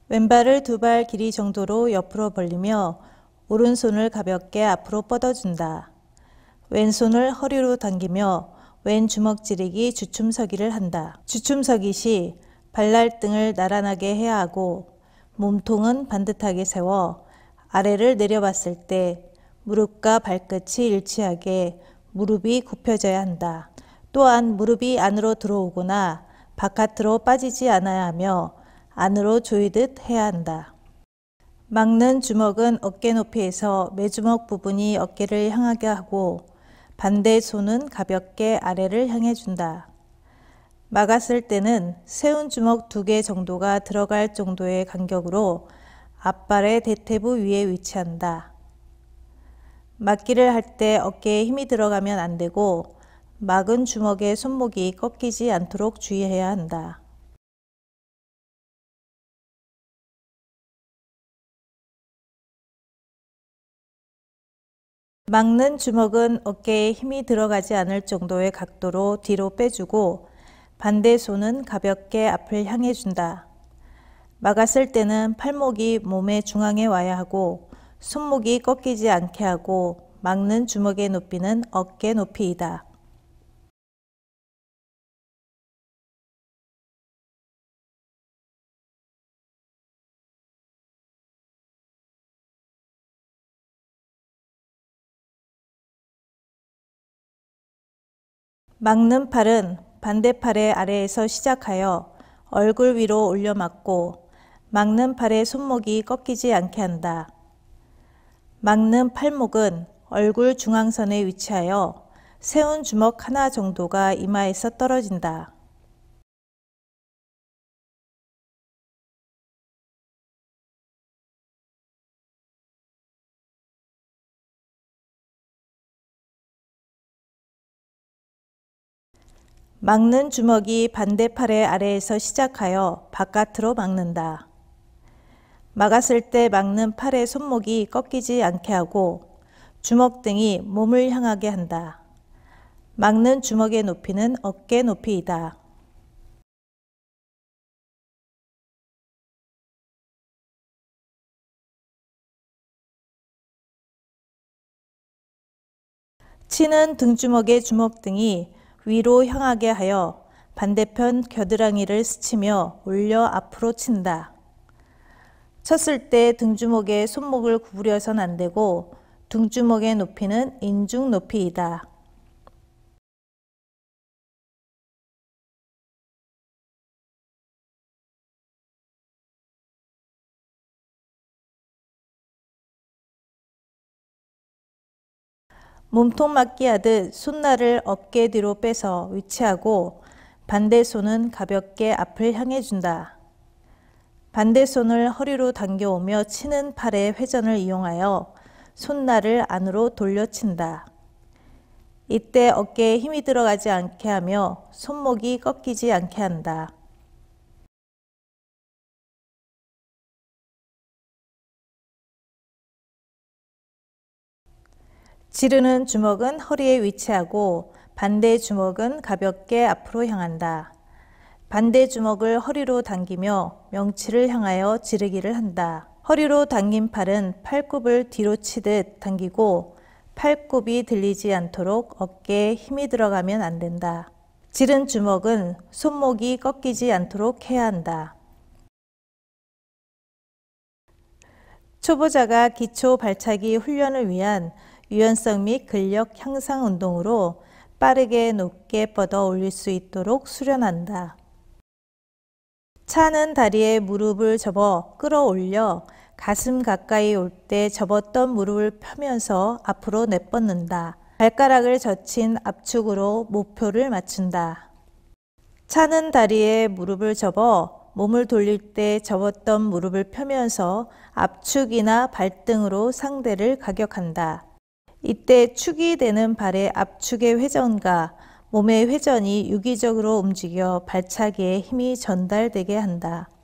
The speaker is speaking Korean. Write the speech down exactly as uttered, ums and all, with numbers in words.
왼발을 두 발 길이 정도로 옆으로 벌리며 오른손을 가볍게 앞으로 뻗어준다. 왼손을 허리로 당기며 왼 주먹 지르기 주춤서기를 한다. 주춤서기 시 발날등을 나란하게 해야 하고 몸통은 반듯하게 세워 아래를 내려봤을 때 무릎과 발끝이 일치하게 무릎이 굽혀져야 한다. 또한 무릎이 안으로 들어오거나 바깥으로 빠지지 않아야 하며 안으로 조이듯 해야 한다. 막는 주먹은 어깨 높이에서 매주먹 부분이 어깨를 향하게 하고 반대 손은 가볍게 아래를 향해 준다. 막았을 때는 세운 주먹 두 개 정도가 들어갈 정도의 간격으로 앞발의 대퇴부 위에 위치한다. 막기를 할 때 어깨에 힘이 들어가면 안 되고 막은 주먹의 손목이 꺾이지 않도록 주의해야 한다. 막는 주먹은 어깨에 힘이 들어가지 않을 정도의 각도로 뒤로 빼주고 반대 손은 가볍게 앞을 향해 준다. 막았을 때는 팔목이 몸의 중앙에 와야 하고 손목이 꺾이지 않게 하고 막는 주먹의 높이는 어깨 높이이다. 막는 팔은 반대팔의 아래에서 시작하여 얼굴 위로 올려 막고 막는 팔의 손목이 꺾이지 않게 한다. 막는 팔목은 얼굴 중앙선에 위치하여 세운 주먹 하나 정도가 이마에서 떨어진다. 막는 주먹이 반대팔의 아래에서 시작하여 바깥으로 막는다. 막았을 때 막는 팔의 손목이 꺾이지 않게 하고 주먹등이 몸을 향하게 한다. 막는 주먹의 높이는 어깨 높이이다. 치는 등주먹의 주먹등이 위로 향하게 하여 반대편 겨드랑이를 스치며 올려 앞으로 친다. 쳤을 때 등주먹의 손목을 구부려선 안 되고 등주먹의 높이는 인중 높이이다. 몸통 맞기 하듯 손날을 어깨 뒤로 빼서 위치하고 반대 손은 가볍게 앞을 향해 준다. 반대 손을 허리로 당겨오며 치는 팔의 회전을 이용하여 손날을 안으로 돌려친다. 이때 어깨에 힘이 들어가지 않게 하며 손목이 꺾이지 않게 한다. 지르는 주먹은 허리에 위치하고 반대 주먹은 가볍게 앞으로 향한다. 반대 주먹을 허리로 당기며 명치를 향하여 지르기를 한다. 허리로 당긴 팔은 팔굽을 뒤로 치듯 당기고 팔굽이 들리지 않도록 어깨에 힘이 들어가면 안 된다. 지른 주먹은 손목이 꺾이지 않도록 해야 한다. 초보자가 기초 발차기 훈련을 위한 유연성 및 근력 향상 운동으로 빠르게 높게 뻗어 올릴 수 있도록 수련한다. 차는 다리에 무릎을 접어 끌어올려 가슴 가까이 올 때 접었던 무릎을 펴면서 앞으로 내뻗는다. 발가락을 젖힌 압축으로 목표를 맞춘다. 차는 다리에 무릎을 접어 몸을 돌릴 때 접었던 무릎을 펴면서 압축이나 발등으로 상대를 가격한다. 이때 축이 되는 발의 압축의 회전과 몸의 회전이 유기적으로 움직여 발차기에 힘이 전달되게 한다.